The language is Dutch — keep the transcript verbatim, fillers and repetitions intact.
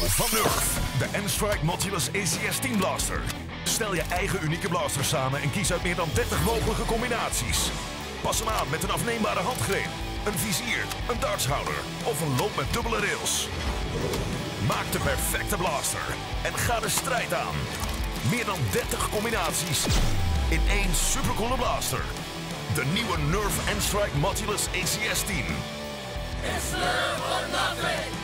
Van Nerf, de N-Strike Modulus A C S tien Blaster. Stel je eigen unieke blaster samen en kies uit meer dan dertig mogelijke combinaties. Pas hem aan met een afneembare handgreep, een vizier, een dartshouder of een loop met dubbele rails. Maak de perfecte blaster en ga de strijd aan. Meer dan dertig combinaties in één supercoole blaster. De nieuwe Nerf N-Strike Modulus A C S tien. It's Nerf or nothing!